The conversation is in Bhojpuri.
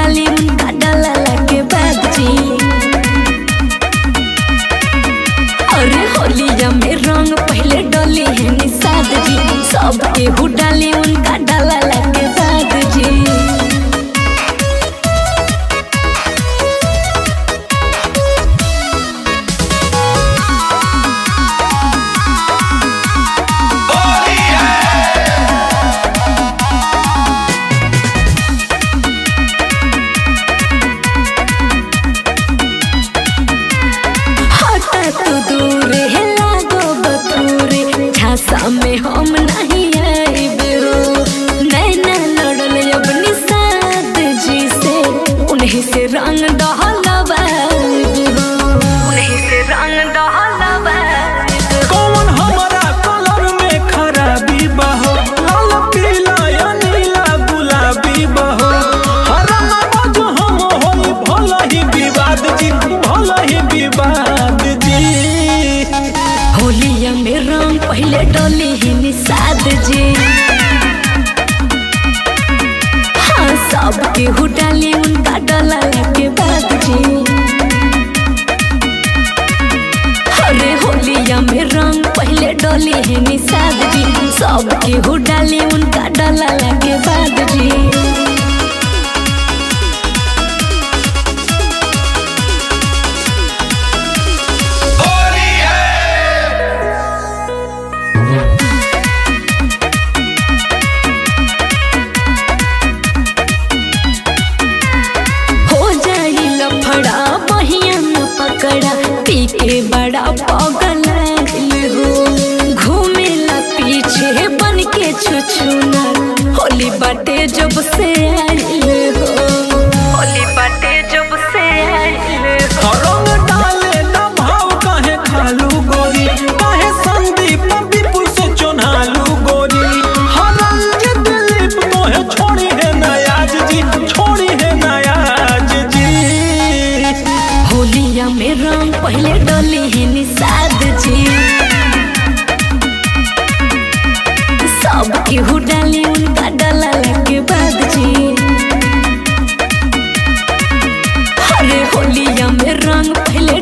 डाली उनका डलाला के बाद जी। अरे होलिया में रंग पहले डली है निषाद जी, सब केहू डाली उनका डलाला के बाद जी। में हम नहीं आइब हो, नैना लड़ल अब निषाद जी से, उन्हीं से रंग डहलवाइब हो, उन्हीं से रंग डहलवाइब। कौन हमारा कलर में खराबी बहो, लाल पीला या नीला गुलाबी बहो, हरम बाजू हम होई भला ही विवाद जी, भला ही विवाद जी। होलिया में रंग पहले डली ही निषाद जी, हाँ सब केहू डाली उनका डलाला के बाद जी। अरे होलिया में रंग पहले डली ही निषाद जी, सब केहू डाली उनका डलाला के बाद जी। के बड़ा पागल हो, घूमेला पीछे बन के छुछुना, होली बाटे जब से आइल हो, होली बाटे जब से आइल हो। रंग डाले ना भाव काहे खालू गोरी, काहे संदीप विपुल से चोनालू गोरी, हरंज दिलीप तोहे छोड़ी है नयाज जी, छोड़ी है नयाज जी। होलिया में रंग पहले डली है निषाद जी, सब केहू डाली उनका डलाला के बाद जी। अरे होलिया में रंग पहले